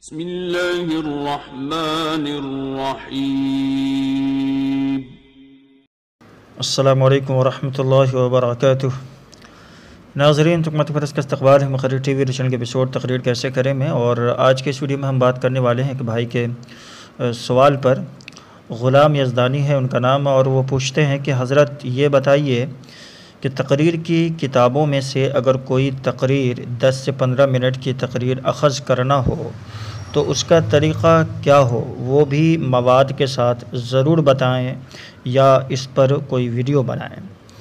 بسم اللہ الرحمن الرحیم۔ السلام علیکم ورحمۃ اللہ وبرکاتہ۔ ناظرین، تکمت فرض کا استقبال ہے مقرر ٹی وی چینل کے ایپیسوڈ تقریر کیسے کریں میں، اور آج کے اس ویڈیو میں ہم بات کرنے والے ہیں کہ بھائی کے سوال پر غلام یزدانی ہے ان کا نام، اور وہ پوچھتے ہیں کہ حضرت یہ بتائیے کہ تقریر کی کتابوں میں سے اگر کوئی تقریر 10 سے 15 منٹ کی تقریر اخذ کرنا ہو تو اس کا طریقہ کیا ہو، وہ بھی مواد کے ساتھ ضرور بتائیں یا اس پر کوئی ویڈیو بنائیں۔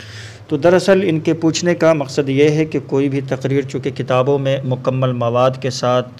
تو دراصل ان کے پوچھنے کا مقصد یہ ہے کہ کوئی بھی تقریر چونکہ کتابوں میں مکمل مواد کے ساتھ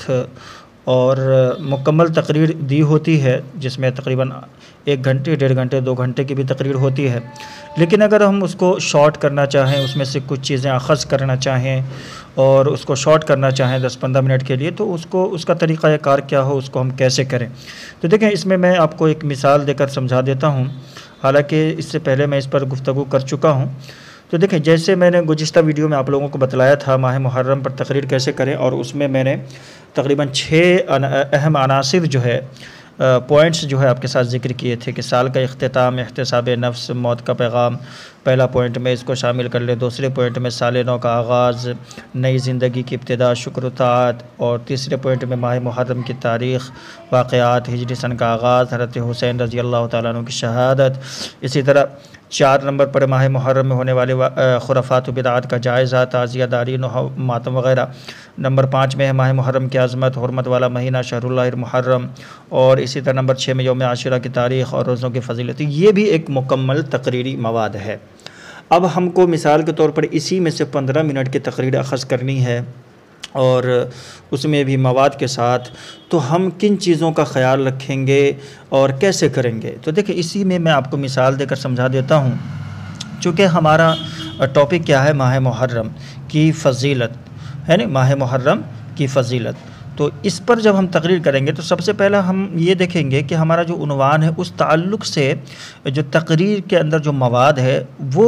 اور مکمل تقریر دی ہوتی ہے، جس میں تقریباً 1 گھنٹے 1.5 گھنٹے 2 گھنٹے کی بھی تقریر ہوتی ہے، لیکن اگر ہم اس کو شارٹ کرنا چاہیں، اس میں سے کچھ چیزیں اخذ کرنا چاہیں اور اس کو شارٹ کرنا چاہیں 10-15 منٹ کے لیے، تو اس کا طریقہ کار کیا ہو، اس کو ہم کیسے کریں۔ تو دیکھیں، اس میں آپ کو ایک مثال دے کر سمجھا دیتا ہوں، حالانکہ اس سے پہلے میں اس پر گفتگو کر چکا ہوں۔ تو دیکھیں، جیسے میں نے گزشتہ ویڈیو میں آپ لوگوں کو بتلایا تھا ماہ محرم پر تقریر کیسے کریں، اور اس میں نے تقریباً 6 اہم عناصر جو ہے پوائنٹس جو ہے آپ کے ساتھ ذکر کیے تھے کہ سال کا اختتام، احتساب نفس، موت کا پیغام، پہلا پوائنٹ میں اس کو شامل کر لیں، دوسرے پوائنٹ میں سال نو کا آغاز، نئی زندگی کی ابتدا، شکر و طاعت، اور تیسرے پوائنٹ میں ماہ محرم کی تاریخ، واقعات، ہجری سن کا آغاز، حضرت حسین رضی اللہ تعالیٰ عنہ کی شہادت، اسی طرح 4 نمبر پر ماہ محرم میں ہونے والے خرافات و بدعات کا جائزہ، تعزیہ داری، ماتم وغیرہ۔ نمبر 5 میں ہے ماہ محرم کی عظمت، حرمت والا مہینہ شہر اللہ المحرم، اور اسی طرح نمبر 6 میں یوم عاشورہ کی تاریخ اور روزوں کی فضیلت۔ یہ بھی ایک مکمل تقریری مواد ہے۔ اب ہم کو مثال کے طور پر اسی میں سے 15 منٹ کی تقریر اخذ کرنی ہے، اور اس میں بھی مواد کے ساتھ، تو ہم کن چیزوں کا خیال رکھیں گے اور کیسے کریں گے۔ تو دیکھیں، اسی میں آپ کو مثال دے کر سمجھا دیتا ہوں۔ چونکہ ہمارا ٹاپک کیا ہے، ماہ محرم کی فضیلت ہے نا، ماہ محرم کی فضیلت۔ تو اس پر جب ہم تقریر کریں گے تو سب سے پہلا ہم یہ دیکھیں گے کہ ہمارا جو عنوان ہے اس تعلق سے جو تقریر کے اندر جو مواد ہے وہ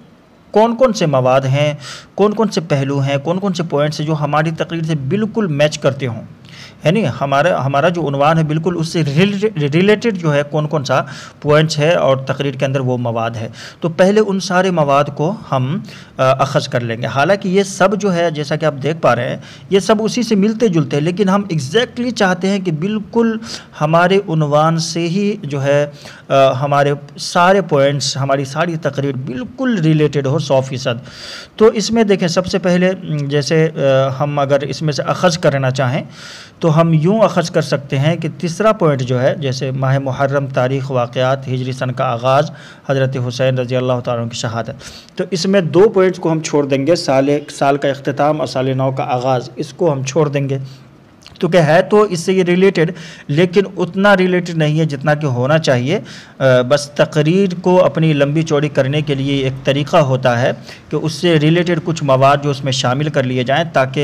کون کون سے مواد ہیں، کون کون سے پہلو ہیں، کون کون سے پوائنٹس ہیں جو ہماری تقریر سے بالکل میچ کرتے ہوں، یعنی ہمارا جو عنوان ہے بالکل اس سے ریلیٹڈ جو ہے کون کون سا پوائنٹس ہے اور تقریر کے اندر وہ مواد ہے۔ تو پہلے ان سارے مواد کو ہم اخذ کر لیں گے۔ حالانکہ یہ سب جو ہے، جیسا کہ آپ دیکھ پا رہے ہیں، یہ سب اسی سے ملتے جلتے ہیں، لیکن ہم ایگزیکٹلی چاہتے ہیں کہ بالکل ہمارے عنوان سے ہی جو ہے ہمارے سارے پوائنٹس، ہماری ساری تقریر بالکل ریلیٹڈ ہو 100%۔ تو اس میں دیکھیں، سب سے پہلے جیسے ہم اگر اس میں سے اخذ کرنا چاہیں تو ہم یوں اخذ کر سکتے ہیں کہ تیسرا پوائنٹ جو ہے، جیسے ماہ محرم، تاریخ، واقعات، ہجری سن کا آغاز، حضرت حسین رضی اللہ تعالیٰ عنہ کی شہادت۔ تو اس میں 2 پوائنٹس کو ہم چھوڑ دیں گے، سال کا اختتام اور سال نو کا آغاز، اس کو ہم چھوڑ دیں گے، تو کہ ہے تو اس سے یہ ریلیٹڈ، لیکن اتنا ریلیٹڈ نہیں ہے جتنا کہ ہونا چاہیے۔ بس تقریر کو اپنی لمبی چوڑی کرنے کے لیے ایک طریقہ ہوتا ہے کہ اس سے ریلیٹڈ کچھ مواد جو اس میں شامل کر لیے جائیں تاکہ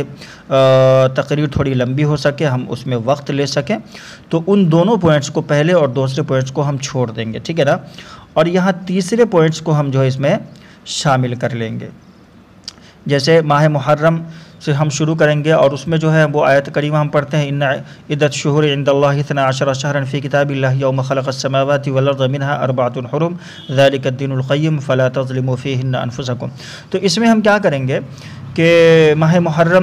تقریر تھوڑی لمبی ہو سکے، ہم اس میں وقت لے سکیں۔ تو ان دونوں پوائنٹس کو، پہلے اور دوسرے پوائنٹس کو ہم چھوڑ دیں گے، ٹھیک ہے نا، اور یہاں تیسرے پوائنٹس کو ہم جو ہے اس میں شامل کر لیں گے۔ جیسے ماہ محرم سے ہم شروع کریں گے، اور اس میں جو ہے وہ آیت کریمہ ہم پڑھتے ہیں، ان عدت الشہور عند اللہ 12 شہرا فی کتاب اللہ یوم خلق السماوات والارض منها 4 حرم ذلک الدین القیم فلا تظلموا فیہن انفسکم۔ تو اس میں ہم کیا کریں گے کہ ماہ محرم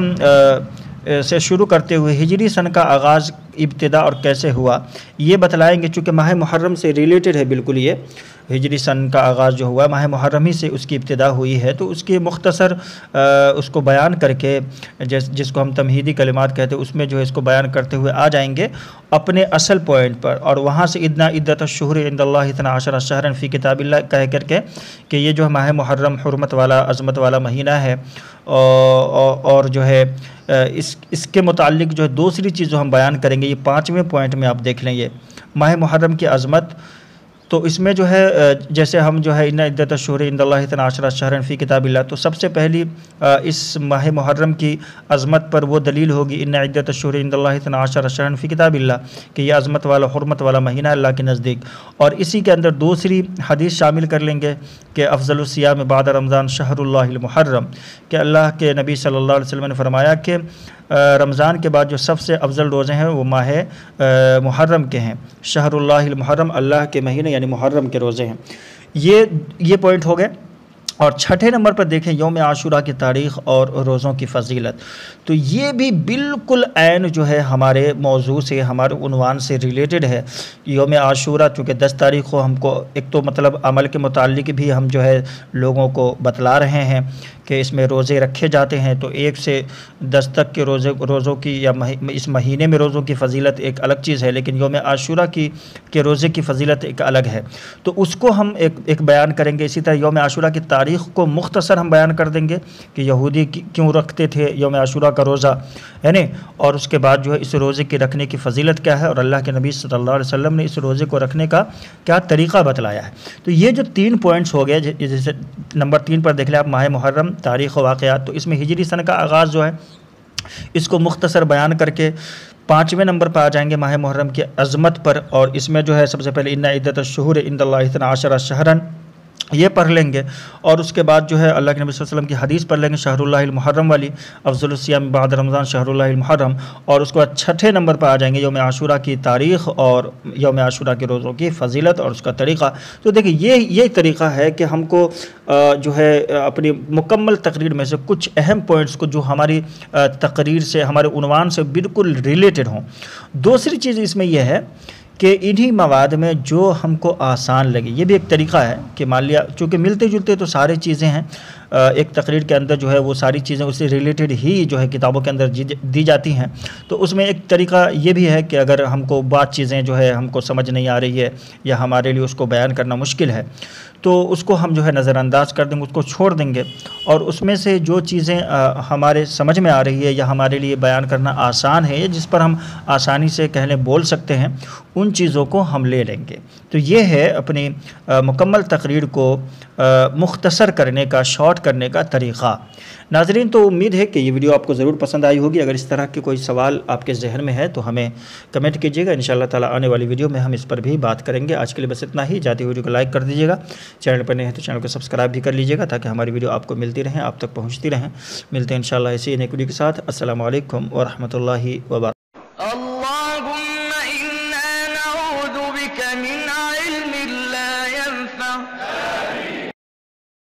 سے شروع کرتے ہوئے ہجری سن کا آغاز، ابتدا اور کیسے ہوا یہ بتلائیں گے، چونکہ ماہ محرم سے ریلیٹڈ ہے بالکل۔ یہ ہجری سن کا آغاز جو ہوا ماہ محرم ہی سے اس کی ابتدا ہوئی ہے، تو اس کے مختصر اس کو بیان کر کے، جس کو ہم تمہیدی کلمات کہتے ہیں، اس میں جو ہے اس کو بیان کرتے ہوئے آ جائیں گے اپنے اصل پوائنٹ پر، اور وہاں سے ادنا عدت الشہور عند اللہ 12 شہرا فی کتاب اللہ کہہ کر کے کہ یہ جو ماہ محرم حرمت والا، عظمت والا مہینہ ہے، اور جو ہے اس کے متعلق جو ہے دوسری چیز جو ہم بیان کریں گے، یہ 5ویں پوائنٹ میں آپ دیکھ لیں، یہ ماہ محرم کی عظمت۔ تو اس میں جو ہے جیسے ہم جو ہے ان عدت الشہور عند اللہ 12 شہرا فی کتاب اللہ، تو سب سے پہلی اس ماہ محرم کی عظمت پر وہ دلیل ہوگی ان عدت الشہور عند اللہ 12 شہرا فی کتاب اللہ، کہ یہ عظمت والا، حرمت والا مہینہ اللہ کے نزدیک۔ اور اسی کے اندر دوسری حدیث شامل کر لیں گے کہ افضل الصیام بعد رمضان شہر اللہ المحرم، کہ اللہ کے نبی صلی اللہ علیہ وسلم نے فرمایا کہ رمضان کے بعد جو سب سے افضل روزے ہیں وہ ماہ محرم کے ہیں، شہر اللہ المحرم، اللہ کے مہینے یعنی محرم کے روزے ہیں۔ یہ پوائنٹ ہو گئے۔ اور چھٹے نمبر پر دیکھیں یوم عاشورہ کی تاریخ اور روزوں کی فضیلت، تو یہ بھی بالکل عین جو ہے ہمارے موضوع سے، ہمارے عنوان سے ریلیٹڈ ہے۔ یوم عاشورہ چونکہ 10 تاریخ کو ہم کو ایک تو مطلب عمل کے متعلق بھی ہم جو ہے لوگوں کو بتلا رہے ہیں کہ اس میں روزے رکھے جاتے ہیں، تو 1 سے 10 تک کے روزوں کی یا اس مہینے میں روزوں کی فضیلت ایک الگ چیز ہے، لیکن یوم عاشورہ کے روزے کی فضیلت ایک الگ ہے، تو اس کو ہم ایک بیان کریں گے۔ اسی طرح یوم عاشورہ کی تاریخ کو مختصر ہم بیان کر دیں گے کہ یہودی کیوں رکھتے تھے یوم عاشورہ کا روزہ، ہے نا، اور اس کے بعد جو ہے اس روزے کے رکھنے کی فضیلت کیا ہے، اور اللہ کے نبی صلی اللہ علیہ وسلم نے اس روزے کو رکھنے کا کیا طریقہ بتلایا ہے۔ تو یہ جو 3 پوائنٹس ہو گئے، جیسے نمبر 3 پر دیکھ لیں آپ ماہ محرم، تاریخ و واقعات، تو اس میں ہجری سن کا آغاز جو ہے اس کو مختصر بیان کر کے 5ویں نمبر پر آ جائیں گے ماہ محرم کی عظمت پر، اور اس میں جو ہے سب سے پہلے ان عدت الشہور عند اللہ 12 شہرا یہ پڑھ لیں گے، اور اس کے بعد جو ہے اللہ کے نبی صلی اللہ علیہ وسلم کی حدیث پڑھ لیں گے شہر اللہ المحرم والی، افضل الصیام بعد رمضان شہر اللہ المحرم، اور اس کے بعد 6 نمبر پر آ جائیں گے یوم عاشورہ کی تاریخ اور یوم عاشورہ کے روزوں کی فضیلت اور اس کا طریقہ۔ تو دیکھیں یہ طریقہ ہے کہ ہم کو جو ہے اپنی مکمل تقریر میں سے کچھ اہم پوائنٹس کو جو ہماری تقریر سے، ہمارے عنوان سے بالکل ریلیٹڈ ہوں۔ دوسری چیز اس میں یہ ہے کہ انہی مواد میں جو ہم کو آسان لگے، یہ بھی ایک طریقہ ہے کہ مان لیا چونکہ ملتے جلتے تو سارے چیزیں ہیں، ایک تقریر کے اندر جو ہے وہ ساری چیزیں اس سے ریلیٹڈ ہی جو ہے کتابوں کے اندر دی جاتی ہیں، تو اس میں ایک طریقہ یہ بھی ہے کہ اگر ہم کو بات چیزیں جو ہے ہم کو سمجھ نہیں آ رہی ہے یا ہمارے لیے اس کو بیان کرنا مشکل ہے، تو اس کو ہم جو ہے نظر انداز کر دیں گے، اس کو چھوڑ دیں گے، اور اس میں سے جو چیزیں ہمارے سمجھ میں آ رہی ہے یا ہمارے لیے بیان کرنا آسان ہے، جس پر ہم آسانی سے کہنے بول سکتے ہیں، ان چیزوں کو ہم لے لیں گے۔ تو یہ ہے اپنی مکمل تقریر کو مختصر کرنے کا، شارٹ کرنے کا طریقہ۔ ناظرین، تو امید ہے کہ یہ ویڈیو آپ کو ضرور پسند آئی ہوگی۔ اگر اس طرح کے کوئی سوال آپ کے ذہن میں ہے تو ہمیں کمنٹ کیجیے گا، انشاءاللہ تعالی آنے والی ویڈیو میں ہم اس پر بھی بات کریں گے۔ آج کے لیے بس اتنا ہی، جاتی ویڈیو کو لائک کر دیجیے گا، چینل پر نئے ہیں تو چینل کو سبسکرائب بھی کر لیجیے گا تاکہ ہماری ویڈیو آپ کو ملتی رہیں، آپ تک پہنچتی رہیں۔ ملتے ہیں انشاءاللہ اسی نیک ویڈیو کے ساتھ۔ السلام علیکم ورحمۃ اللہ وبرکاتہ۔